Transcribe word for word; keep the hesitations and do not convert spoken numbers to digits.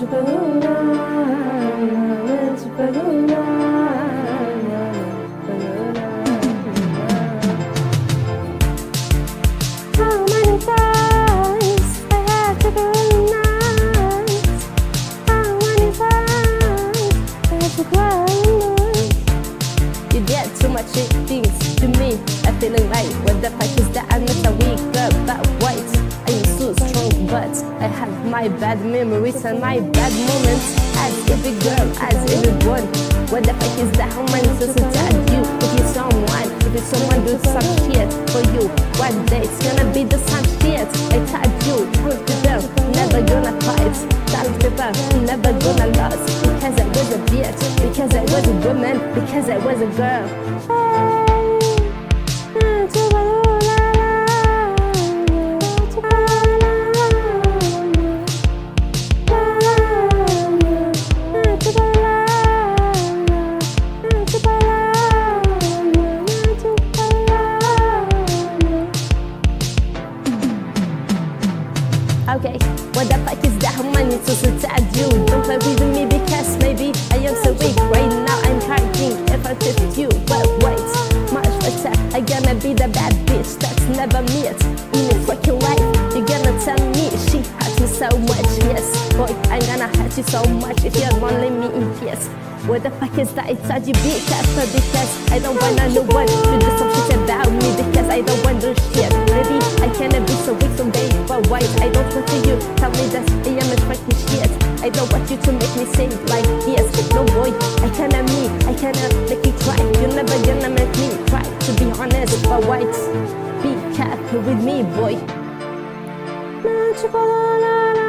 You get too much things to me. I'm feeling like what the fuck is that? I'm not a weak girl, but white. I am so strong, but I have my bad memories and my bad moments. As every girl, as everyone. What the fuck is that? How many times I tell you? If you're someone, if you're someone do some shit for you, one day it's gonna be the same shit. I told you, tell people, never gonna fight. Tell people, never gonna lose. Because I was a bitch, because I was a woman, because I was a girl. Okay, what the fuck is that? How many times I told you? Don't play with me because maybe I am so weak. Right now I'm hurting if I test you. But wait, much better. I'm gonna be the bad bitch that's never met in your fucking life. You're gonna tell me she hurt me so much. Yes, boy, I'm gonna hurt you so much if you're only me in peace. What the fuck is that? I told you be careful because I don't wanna know what to do some shit about me because I don't want to shit. Maybe I cannot be so weak someday, but why I don't want to you tell me that I am a fucking shit. I don't want you to make me sing like this. No boy, I cannot me, I cannot make you cry. You're never gonna make me cry. To be honest, but white, be careful with me, boy.